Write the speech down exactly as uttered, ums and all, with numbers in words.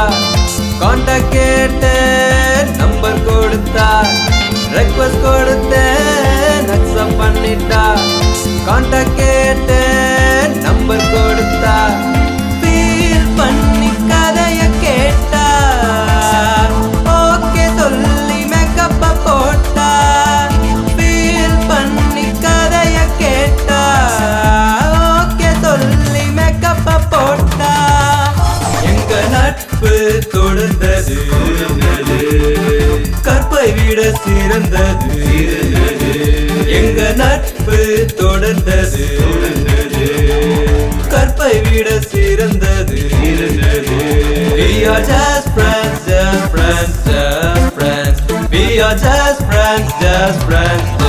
contact கேட்டேன் number கொடுத்தா request கொடுத்தேன் அக்செப்ட் பண்ணிட்டா கான்டாக்ட் கேட்டேன் நம்பர் கொடுத்தா ஃபீல் பண்ணி கதைய கேட்டா ஓகே சொல்லி மேக்கப்ப போட்டா ஃபீல் பண்ணி கதைய கேட்டா ஓகே சொல்லி மேக்கப்ப போட்டா எங்க நட்பு தொடர்ந்தது கற்பை விட சிறந்தது எங்க நட்பு தொடர்ந்தது கற்பை விட சிறந்தது We are just friends, just friends, just friends We are just friends, just friends